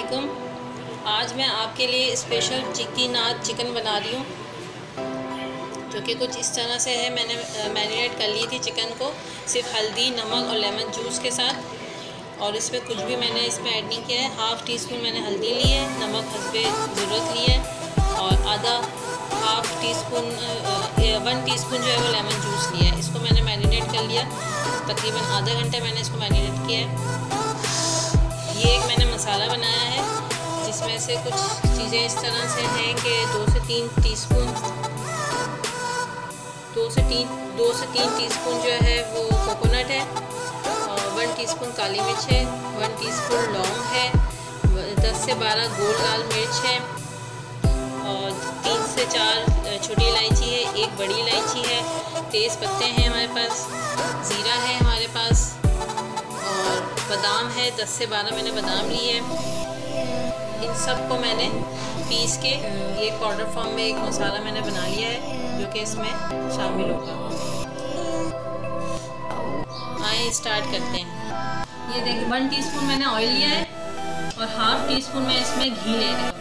वालेकुम। आज मैं आपके लिए स्पेशल चिकन बना रही हूँ, जो कि कुछ इस तरह से है। मैंने मैरिनेट कर ली थी चिकन को सिर्फ हल्दी, नमक और लेमन जूस के साथ, और इसमें कुछ भी मैंने इसमें ऐड नहीं किया है। हाफ़ टी स्पून मैंने हल्दी ली है, नमक हस्बे ज़रूरत ली है, और आधा हाफ़ टी स्पून 1 टीस्पून जो है वो लेमन जूस लिया है। इसको मैंने मैरिनेट कर लिया, तकरीबन आधा घंटा मैंने इसको मैरिनेट किया है। ये एक मैंने मसाला बनाया है जिसमें से कुछ चीज़ें इस तरह से हैं कि 2 से 3 टीस्पून जो है वो कोकोनट है, और 1 टीस्पून काली मिर्च है, 1 टीस्पून लौंग है, 10 से 12 गोल लाल मिर्च है, और 3 से 4 छोटी इलायची है, 1 बड़ी इलायची है, तेज़ पत्ते हैं हमारे पास, ज़ीरा है हमारे पास, और बादाम है 10 से 12 मैंने बादाम लिए हैं। इन सब को मैंने पीस के ये पाउडर फॉर्म में एक मसाला मैंने बना लिया है, जो कि इसमें शामिल होगा। आइए स्टार्ट करते हैं। ये देखिए 1 टीस्पून मैंने ऑयल लिया है, और हाफ़ टी स्पून मैं इसमें घी ले रही हूँ।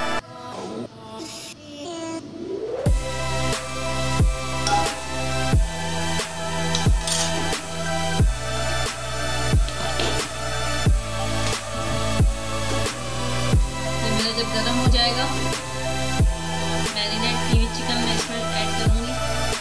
जब गर्म हो जाएगा, मैरिनेट की हुई चिकन मैं इसमें ऐड करूँगी।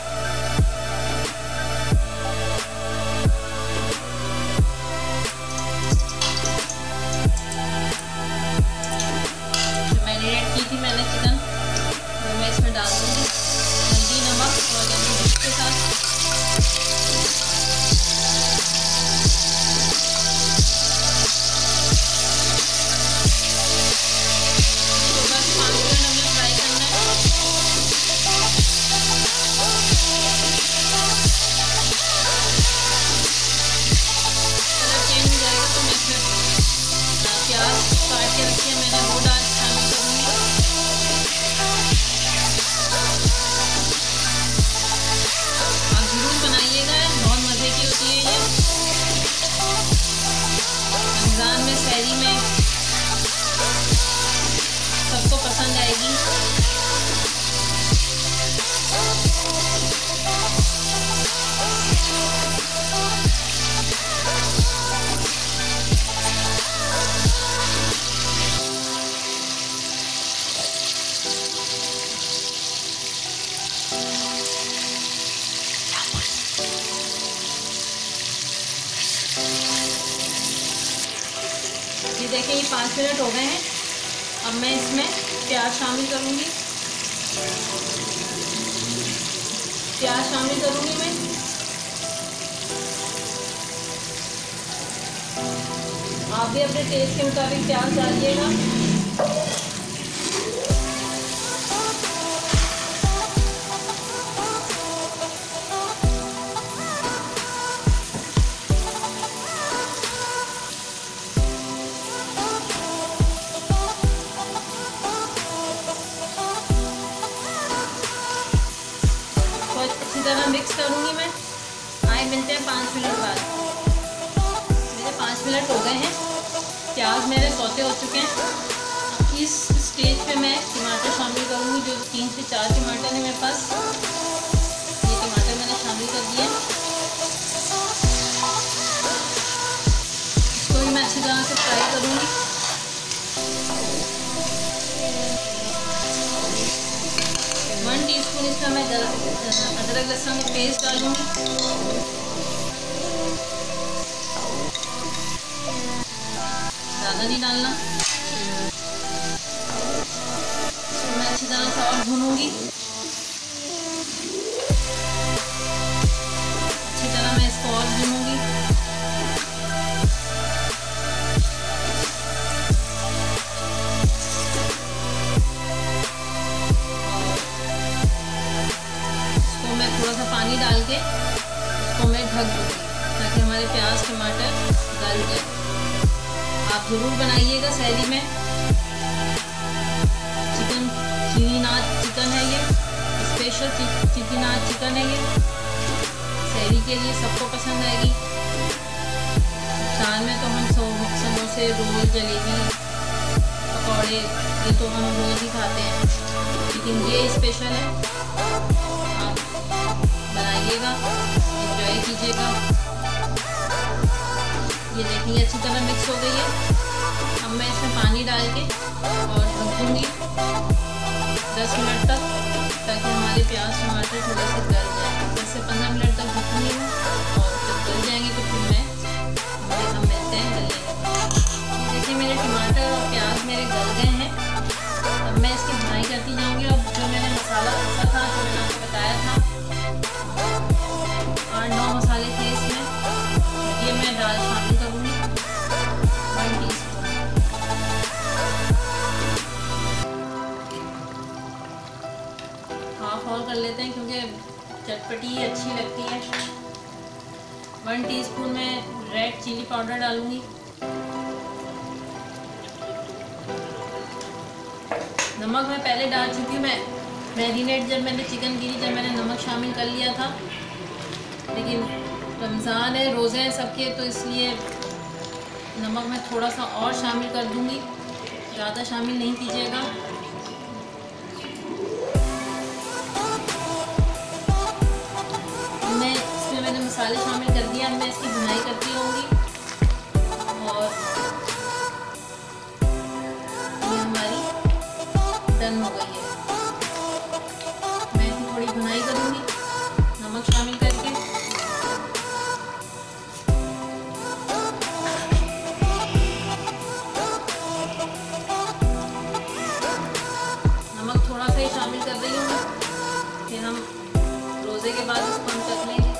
जो मैरिनेट की थी मैंने चिकन, वो मैं इसमें डाल दूँगी, हल्दी, नमक और लेमन जूस के साथ। काट के रखी है मैंने, वो डाल शामिल करूँगी। आप ज़रूर बनाइएगा, बहुत मज़े की होती है ये। रमज़ान में सहरी में सबको पसंद आएगी। ये देखें, ये 5 मिनट हो गए हैं। अब मैं इसमें प्याज शामिल करूँगी। मैं आप भी अपने टेस्ट के मुताबिक प्याज डालिएगा। अच्छी तरह मिक्स करूँगी मैं। आए मिलते हैं 5 मिनट बाद। मेरे 5 मिनट हो गए हैं, प्याज मेरे सौते हो चुके हैं। इस स्टेज पे मैं टमाटर शामिल करूँगी, जो 3 से 4 टमाटर है मेरे पास। ये टमाटर मैंने शामिल कर दिए। इसको भी मैं अच्छी तरह से फ्राई करूँगी। टीस्पून इसका मैं अदरक लहसुन का पेस्ट डालूँगी। ज़्यादा नहीं डालना। इसको मैं अच्छी तरह से और भूनूँगी। अच्छी तरह मैं इसको और भूनूँगी। थोड़ा सा पानी डाल के इसको मैं ढक दूँगी, ताकि हमारे प्याज टमाटर गल जाए। आप ज़रूर बनाइएगा सहरी में। चिकन है ये, स्पेशल चिकन है ये। सहरी के लिए सबको पसंद आएगी। चाय में तो हम समोसे, रोल, जलेबी पकौड़े, ये तो हम रोज़ ही खाते हैं, लेकिन ये स्पेशल है। आप बनाइएगा, एंजॉय कीजिएगा। ये देखेंगे अच्छी तरह मिक्स हो गई है। अब मैं इसमें पानी डाल के और ढक दूँगी 10 मिनट तक, ताकि हमारे प्याज टमाटर थोड़े से गल जाए। 10 से 15 मिनट तक ढकूँगी मैं, और जब गल जाएंगे तो फिर हम मिलते हैं गलने में। जैसे मेरे टमाटर और प्याज मेरे गल गए हैं, अब मैं इसकी भुनाई करती जाऊँगी। अब जो मैंने मसाला पीसा था, जो मैंने आपको बताया था, 8-9 मसाले थे इसमें, ये मैं दाल शामिल करूँगी 1 टीस्पून। हाफ और कर लेते हैं क्योंकि चटपटी अच्छी लगती है। 1 टीस्पून में रेड चिली पाउडर डालूँगी। नमक मैं पहले डाल चुकी हूँ। मैं मैरिनेट जब मैंने चिकन की थी, जब मैंने नमक शामिल कर लिया था, लेकिन रमज़ान है, रोज़े हैं सबके, तो इसलिए नमक मैं थोड़ा सा और शामिल कर दूँगी, ज़्यादा शामिल नहीं कीजिएगा। मैंने मसाले शामिल कर दिया। अब मैं इसकी भुनाई करती रहूँगी, और ये हमारी डन हो गई है। मैं इसकी थोड़ी भुनाई करूँगी नमक शामिल करके। नमक थोड़ा सा ही शामिल कर रही हूँ मैं, फिर हम रोज़े के बाद इसको हम चख लेंगे।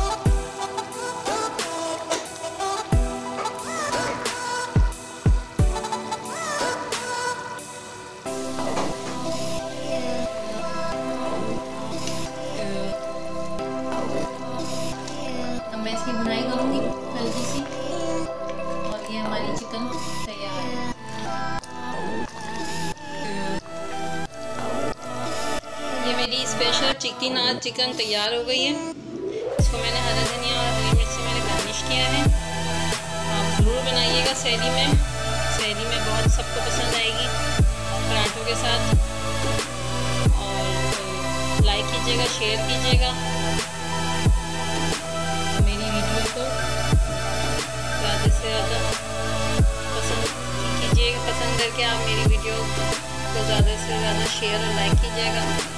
मैं इसकी भुनाई करूँगी हल्की सी, और ये हमारी चिकन तैयार है। ये मेरी स्पेशल चिकन नाद चिकन तैयार हो गई है। इसको मैंने हरा धनिया और हरी मिर्च से मैंने गार्निश किया है। आप ज़रूर बनाइएगा सहरी में। सहरी में बहुत सबको पसंद आएगी पराठों के साथ। और लाइक कीजिएगा, शेयर कीजिएगा, ज़्यादा से ज़्यादा पसंद कीजिएगा। पसंद करके आप मेरी वीडियो को ज़्यादा से ज़्यादा शेयर और लाइक कीजिएगा।